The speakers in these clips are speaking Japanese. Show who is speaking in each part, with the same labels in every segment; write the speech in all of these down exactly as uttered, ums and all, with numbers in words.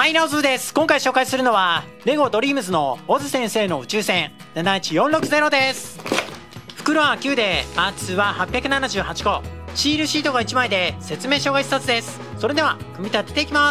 Speaker 1: はい、ナオズです。今回紹介するのは、レゴドリームズのオズ先生の宇宙船なないちよんろくゼロです。袋はきゅうで、パーツははっぴゃくななじゅうはちこ。シールシートがいちまいで説明書がいっさつです。それでは、組み立てていきます。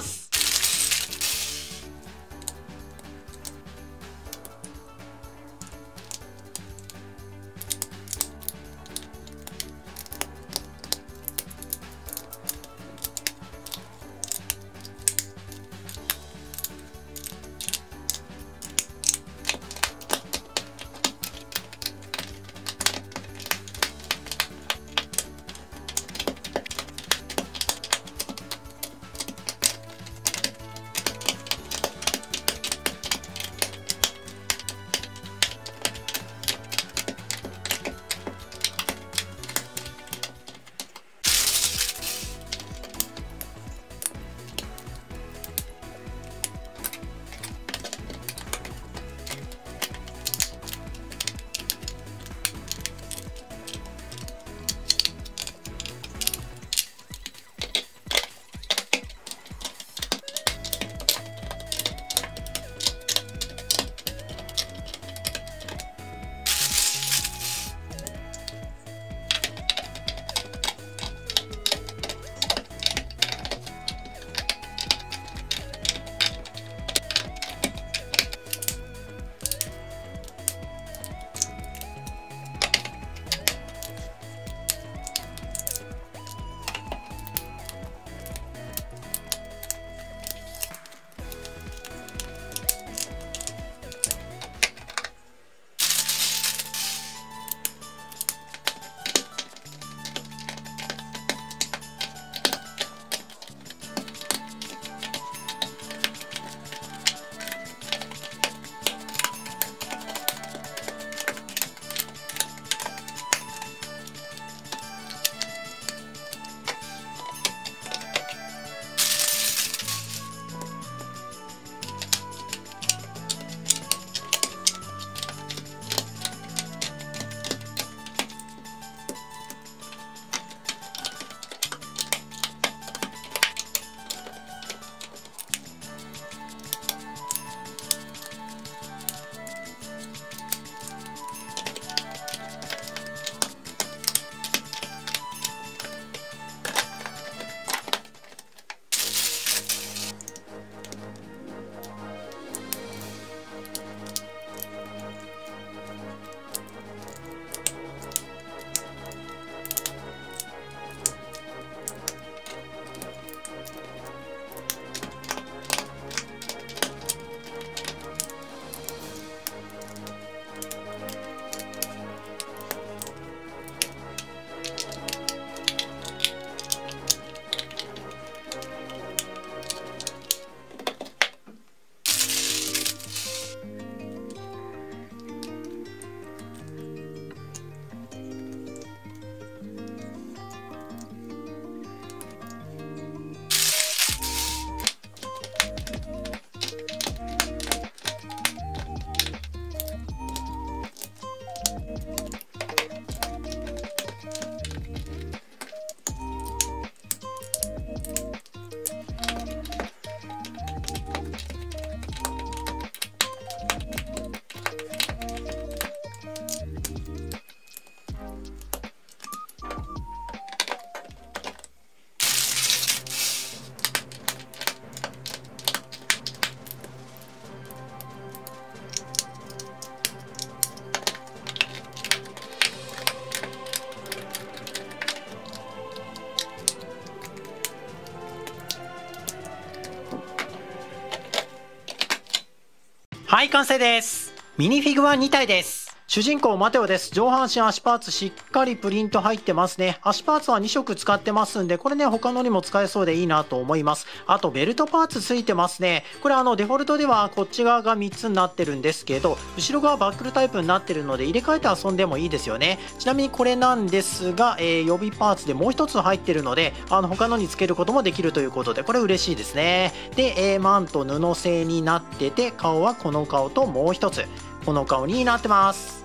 Speaker 1: はい、完成です。ミニフィグはにたいです。主人公マテオです。上半身足パーツしっかりプリント入ってますね。足パーツはにしょく使ってますんで、これね、他のにも使えそうでいいなと思います。あとベルトパーツついてますね。これあのデフォルトではこっち側がみっつになってるんですけど、後ろ側バックルタイプになってるので入れ替えて遊んでもいいですよね。ちなみにこれなんですが、えー、予備パーツでもうひとつ入ってるので、あの他のにつけることもできるということで、これ嬉しいですね。で、えー、マント布製になってて、顔はこの顔ともうひとつ、この顔になってます。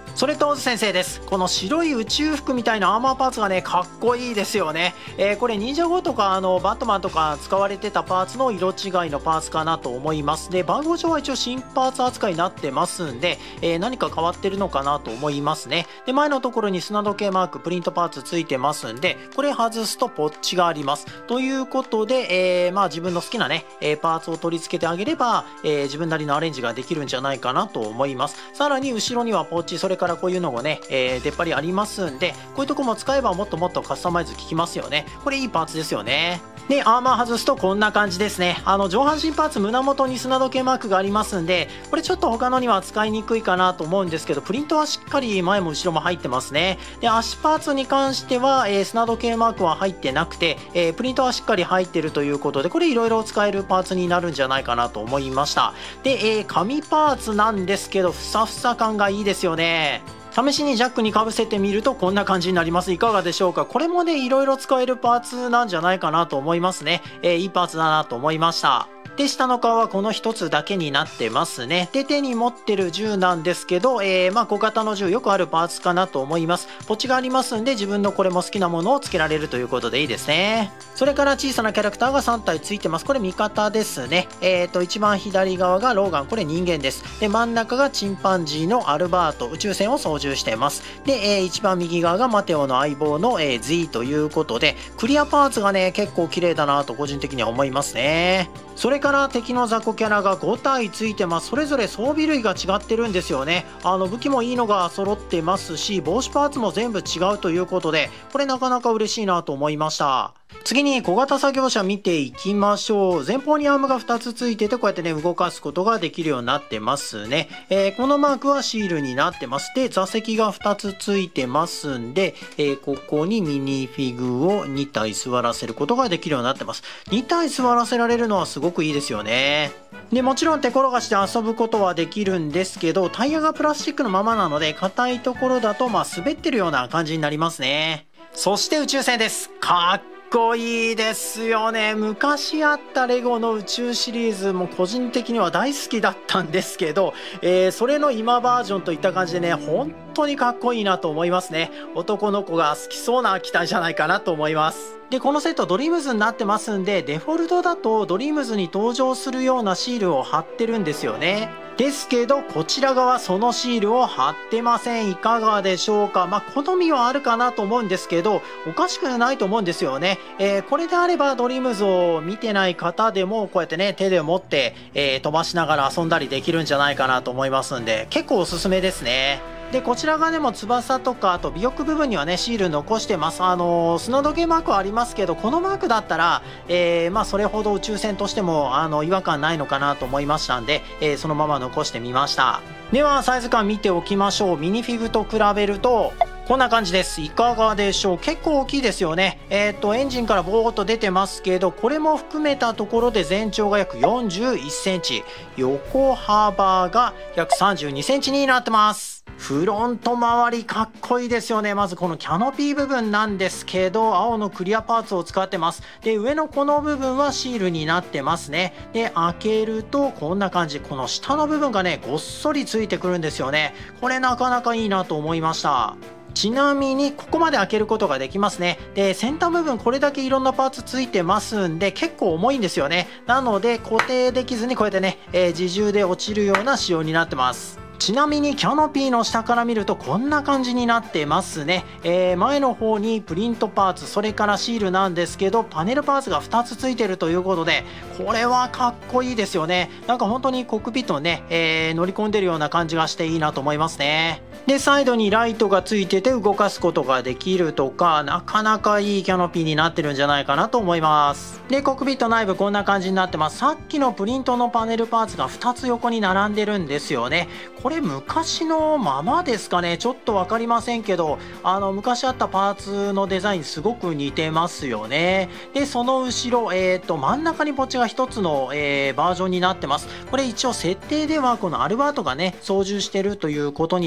Speaker 1: それとオズ先生です。この白い宇宙服みたいなアーマーパーツがね、かっこいいですよね。えー、これ忍者ゴーとかあのバットマンとか使われてたパーツの色違いのパーツかなと思います。で、番号上は一応新パーツ扱いになってますんで、えー、何か変わってるのかなと思いますね。で、前のところに砂時計マーク、プリントパーツついてますんで、これ外すとポッチがあります。ということで、えー、まあ自分の好きなね、えー、パーツを取り付けてあげれば、えー、自分なりのアレンジができるんじゃないかなと思います。さらに後ろにはポッチ、それからこういうのもね、えー、出っ張りありますんで、こういうとこも使えばもっともっとカスタマイズ効きますよね。これいいパーツですよね。で、アーマー外すとこんな感じですね。あの、上半身パーツ胸元に砂時計マークがありますんで、これちょっと他のには使いにくいかなと思うんですけど、プリントはしっかり前も後ろも入ってますね。で、足パーツに関しては、えー、砂時計マークは入ってなくて、えー、プリントはしっかり入ってるということで、これいろいろ使えるパーツになるんじゃないかなと思いました。で、えー、紙パーツなんですけど、ふさふさ感がいいですよね。試しにジャックにかぶせてみるとこんな感じになります。いかがでしょうか。これもね、いろいろ使えるパーツなんじゃないかなと思いますね。えー、いいパーツだなと思いました。で、下の顔はこの一つだけになってますね。で、手に持ってる銃なんですけど、えー、まあ小型の銃よくあるパーツかなと思います。ポチがありますんで、自分のこれも好きなものを付けられるということでいいですね。それから小さなキャラクターがさん体付いてます。これ味方ですね。えーと、一番左側がローガン。これ人間です。で、真ん中がチンパンジーのアルバート。宇宙船を操縦しています。で、えー、一番右側がマテオの相棒の、えー、Z ということで、クリアパーツがね、結構綺麗だなと個人的には思いますね。それから敵の雑魚キャラがご体ついてます。それぞれ装備類が違ってるんですよね。あの武器もいいのが揃ってますし、帽子パーツも全部違うということで、これなかなか嬉しいなと思いました。次に小型作業車見ていきましょう。前方にアームがふたつついてて、こうやってね、動かすことができるようになってますね。えー、このマークはシールになってます。で、座席がふたつついてますんで、えー、ここにミニフィグをに体座らせることができるようになってます。に体座らせられるのはすごくいいですよね。で、もちろん手転がして遊ぶことはできるんですけど、タイヤがプラスチックのままなので、硬いところだと、まあ、滑ってるような感じになりますね。そして宇宙船です。かっこいいですよね。昔あったレゴの宇宙シリーズも個人的には大好きだったんですけど、えー、それの今バージョンといった感じでね、本当にかっこいいなと思いますね。男の子が好きそうな機体じゃないかなと思います。で、このセットドリームズになってますんで、デフォルトだとドリームズに登場するようなシールを貼ってるんですよね。ですけど、こちら側そのシールを貼ってません。いかがでしょうか。まあ、好みはあるかなと思うんですけど、おかしくないと思うんですよね。えー、これであればドリームズを見てない方でも、こうやってね、手で持って、えー、飛ばしながら遊んだりできるんじゃないかなと思いますんで、結構おすすめですね。で、こちら側でも翼とか、あと尾翼部分にはね、シール残してます。あのー、砂時計マークはありますけど、このマークだったら、えー、まあ、それほど宇宙船としても、あの、違和感ないのかなと思いましたんで、えー、そのまま残してみました。では、サイズ感見ておきましょう。ミニフィグと比べると、こんな感じです。いかがでしょう。結構大きいですよね。えっと、エンジンからボーっと出てますけど、これも含めたところで全長が約よんじゅういっセンチ、横幅が約さんじゅうにセンチになってます。フロント周りかっこいいですよね。まずこのキャノピー部分なんですけど、青のクリアパーツを使ってます。で、上のこの部分はシールになってますね。で、開けるとこんな感じ。この下の部分がね、ごっそりついてくるんですよね。これなかなかいいなと思いました。ちなみにここまで開けることができますね。で、先端部分これだけいろんなパーツついてますんで結構重いんですよね。なので固定できずにこうやってね、えー、自重で落ちるような仕様になってます。ちなみにキャノピーの下から見るとこんな感じになってますね。えー、前の方にプリントパーツ、それからシールなんですけど、パネルパーツがふたつついてるということで、これはかっこいいですよね。なんか本当にコックピットね、えー、乗り込んでるような感じがしていいなと思いますね。で、サイドにライトがついてて動かすことができるとか、なかなかいいキャノピーになってるんじゃないかなと思います。で、コックピット内部こんな感じになってます。さっきのプリントのパネルパーツがふたつ横に並んでるんですよね。これ昔のままですかね。ちょっと分かりませんけど、あの昔あったパーツのデザインすごく似てますよね。で、その後ろ、えーと、真ん中にポチがひとつの、えー、バージョンになってます。これ一応設定ではこのアルバートがね、操縦してるということになってます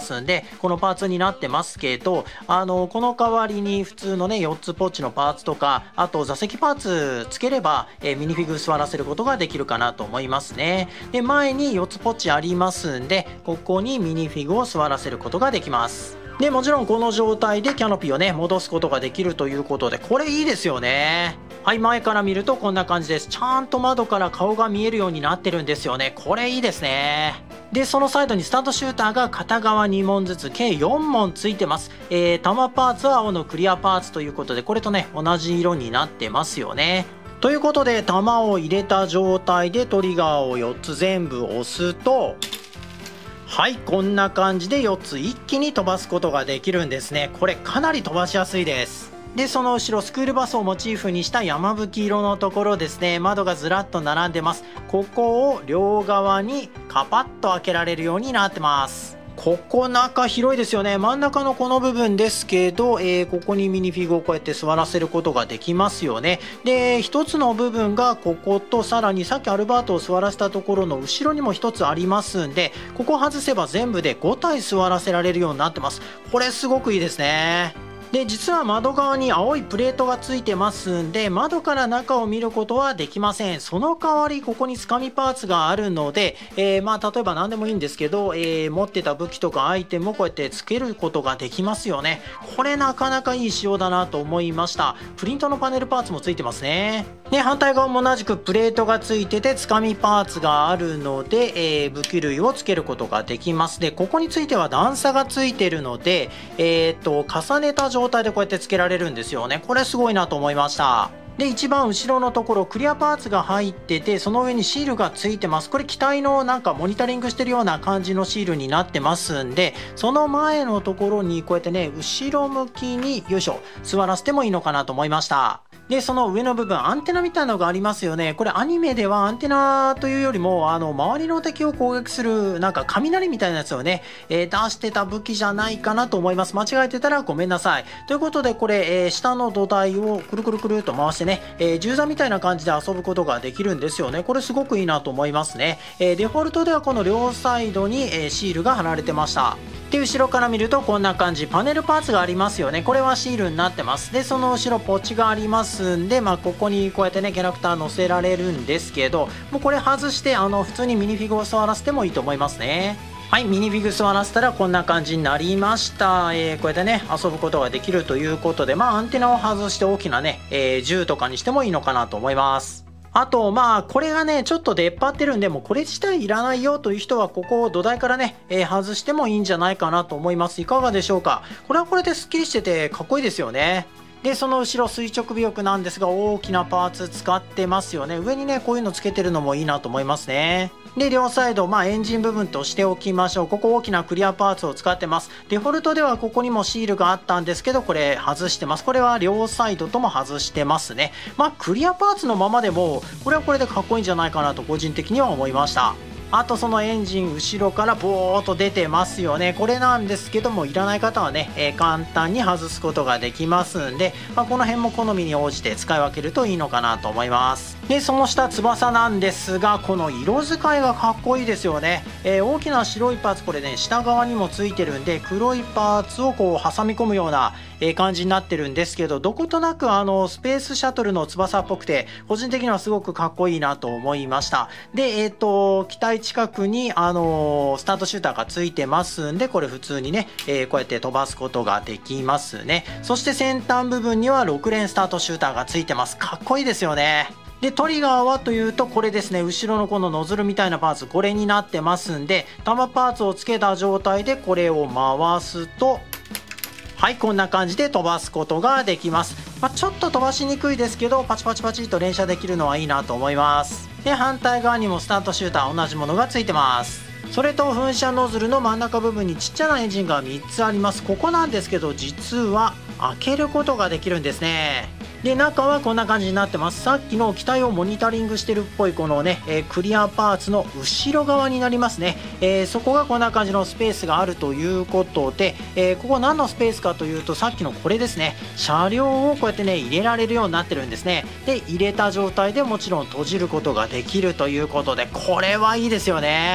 Speaker 1: ますんで、このパーツになってますけど、あの、この代わりに普通のね、よっつポッチのパーツとか、あと座席パーツつければ、えー、ミニフィグ座らせることができるかなと思いますね。で、前によっつポッチありますんで、ここにミニフィグを座らせることができます。で、もちろんこの状態でキャノピーをね、戻すことができるということで、これいいですよね。はい、前から見るとこんな感じです。ちゃんと窓から顔が見えるようになってるんですよね。これいいですね。で、そのサイドにスタートシューターが片側にもんずつ計よんもんついてます。えー、弾パーツは青のクリアパーツということで、これとね、同じ色になってますよね。ということで、弾を入れた状態でトリガーをよっつ全部押すと、はい、こんな感じでよっつ一気に飛ばすことができるんですね。これかなり飛ばしやすいです。で、その後ろスクールバスをモチーフにした山吹色のところですね、窓がずらっと並んでます。ここを両側にカパッと開けられるようになってます。ここ中広いですよね。真ん中のこの部分ですけど、えー、ここにミニフィグをこうやって座らせることができますよね。で、一つの部分がここと、さらにさっきアルバートを座らせたところの後ろにも一つありますんで、ここ外せば全部でごたい座らせられるようになってます。これすごくいいですね。で、実は窓側に青いプレートがついてますんで、窓から中を見ることはできません。その代わりここにつかみパーツがあるので、えー、まあ例えば何でもいいんですけど、えー、持ってた武器とかアイテムをこうやってつけることができますよね。これなかなかいい仕様だなと思いました。プリントのパネルパーツもついてますね。で、反対側も同じくプレートがついててつかみパーツがあるので、えー、武器類をつけることができます。で、ここについては段差がついてるので、えー、っと重ねた状態でこうやってつけられるんですよね。これすごいなと思いました。で、一番後ろのところクリアパーツが入ってて、その上にシールがついてます。これ機体のなんかモニタリングしてるような感じのシールになってますんで、その前のところにこうやってね、後ろ向きによいしょ座らせてもいいのかなと思いました。で、その上の部分アンテナみたいなのがありますよね。これアニメではアンテナというよりも、あの周りの敵を攻撃するなんか雷みたいなやつをね、えー、出してた武器じゃないかなと思います。間違えてたらごめんなさい。ということで、これ、えー、下の土台をくるくるくると回してね、えー、銃座みたいな感じで遊ぶことができるんですよね。これすごくいいなと思いますね。えー、デフォルトではこの両サイドに、えー、シールが貼られてました。で、後ろから見るとこんな感じ、パネルパーツがありますよね。これはシールになってます。で、その後ろポッチがありますんで、まあここにこうやってねキャラクター載せられるんですけど、もうこれ外してあの普通にミニフィグを座らせてもいいと思いますね。はい、ミニフィグ座らせたらこんな感じになりました。えー、こうやってね遊ぶことができるということで、まあアンテナを外して大きなね、えー、銃とかにしてもいいのかなと思います。あと、まあ、これがね、ちょっと出っ張ってるんで、もうこれ自体いらないよという人は、ここを土台からね、えー、外してもいいんじゃないかなと思います。いかがでしょうか。これはこれですっきりしててかっこいいですよね。で、その後ろ垂直尾翼なんですが、大きなパーツ使ってますよね。上にね、こういうのつけてるのもいいなと思いますね。で、両サイド、まあ、エンジン部分としておきましょう。ここ大きなクリアパーツを使ってます。デフォルトではここにもシールがあったんですけど、これ外してます。これは両サイドとも外してますね。まあ、クリアパーツのままでも、これはこれでかっこいいんじゃないかなと個人的には思いました。あとそのエンジン後ろからボーっと出てますよね。これなんですけども、いらない方はね、えー、簡単に外すことができますんで、まあ、この辺も好みに応じて使い分けるといいのかなと思います。で、その下翼なんですが、この色使いがかっこいいですよね。えー、大きな白いパーツ、これね、下側にもついてるんで、黒いパーツをこう挟み込むようなえー、感じになってるんですけど、どことなくあのスペースシャトルの翼っぽくて個人的にはすごくかっこいいなと思いました。で、えっと機体近くにあのー、スタートシューターがついてますんで、これ普通にね、えー、こうやって飛ばすことができますね。そして先端部分にはろく連スタートシューターがついてます。かっこいいですよね。で、トリガーはというとこれですね、後ろのこのノズルみたいなパーツ、これになってますんで、弾パーツをつけた状態でこれを回すと、はい、こんな感じで飛ばすことができます。まあ、ちょっと飛ばしにくいですけど、パチパチパチと連射できるのはいいなと思います。で、反対側にもスタートシューター同じものがついてます。それと噴射ノズルの真ん中部分にちっちゃなエンジンがみっつあります。ここなんですけど、実は開けることができるんですね。で、中はこんな感じになってます。さっきの機体をモニタリングしてるっぽいこのね、えー、クリアパーツの後ろ側になりますね。えー、そこがこんな感じのスペースがあるということで、えー、ここ何のスペースかというと、さっきのこれですね、車両をこうやってね入れられるようになってるんですね。で、入れた状態でもちろん閉じることができるということで、これはいいですよね。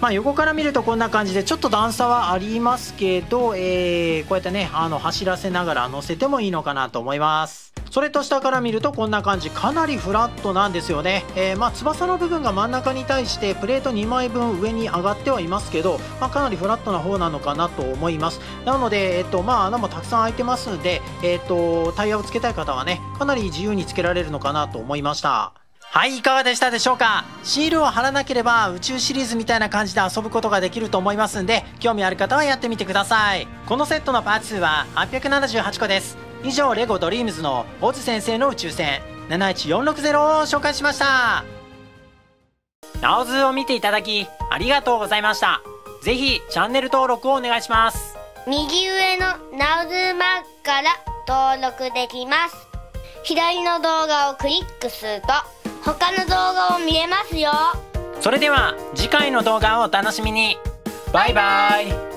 Speaker 1: まあ、横から見るとこんな感じでちょっと段差はありますけど、えー、こうやってねあの走らせながら乗せてもいいのかなと思います。それと下から見るとこんな感じ、かなりフラットなんですよね。えー、まあ翼の部分が真ん中に対してプレートにまいぶん上に上がってはいますけど、まあ、かなりフラットな方なのかなと思います。なので、えっとまあ、穴もたくさん開いてますんで、えっとタイヤをつけたい方はねかなり自由につけられるのかなと思いました。はい、いかがでしたでしょうか。シールを貼らなければ宇宙シリーズみたいな感じで遊ぶことができると思いますんで、興味ある方はやってみてください。このセットのパーツ数ははっぴゃくななじゅうはちこです。以上、レゴドリームズのオズ先生の宇宙船なないちよんろくゼロを紹介しました。ナオズを見ていただきありがとうございました。ぜひチャンネル登録をお願いします。
Speaker 2: 右上のナオズマークから登録できます。左の動画をクリックすると他の動画を見れますよ。
Speaker 1: それでは次回の動画をお楽しみに。バイバイ。